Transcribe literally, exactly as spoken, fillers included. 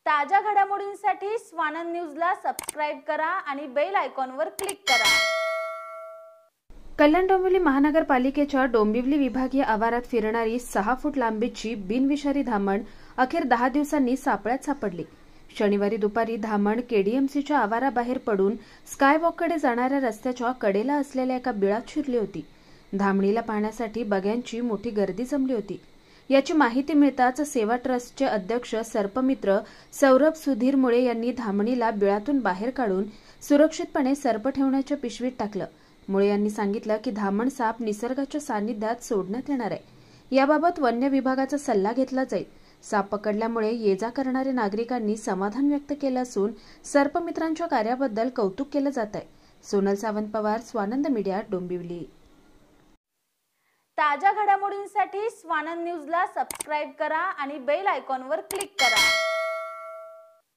ताज्या घडामोडींसाठी स्वानंद न्यूजला सबस्क्राइब करा आणि बेल आयकॉनवर क्लिक करा। कल्याण डोंबिवली महानगरपालिकेच्या डोंबिवली विभागीय आवारात फिरणारी सहा फूट लांबीची बिनविषारी धामण अखेर दहा दिवसांनी सापळ्यात सापडली। शनिवारी दुपारी धामण केडीएमसीच्या आवाराबाहेर पडून स्कायवॉककडे जाणाऱ्या रस्त्याच्या कडेला असलेल्या एका बिळात शिरली होती। धामणीला पाहण्यासाठी बघ्यांची मोठी गर्दी जमली होती। याची माहिती मिळताच सेवा ट्रस्टचे अध्यक्ष सर्पमित्र सौरभ सुधीर मुळे यांनी धामणीला बिळातून बाहेर काढून सुरक्षितपणे सर्प ठेवण्याच्या पिशवीत टाकलं। मुळे यांनी सांगितलं की धामण साप निसर्गाच्या सानिध्यात सोडण्यात येणार आहे। याबाबत वन्य विभागाचा सल्ला घेतला जाईल। साप पकडल्यामुळे ये-जा करणाऱ्या नागरिकांनी समाधान व्यक्त केलं असून सर्पमित्रांच्या कार्याबद्दल कौतुक केलं जात आहे। सोनल सावंत पवार, स्वानंद मीडिया, डोंबिवली। ताज्या घडामोडींसाठी स्वानंद न्यूजला सबस्क्राइब करा आणि बेल आयकॉनवर क्लिक करा।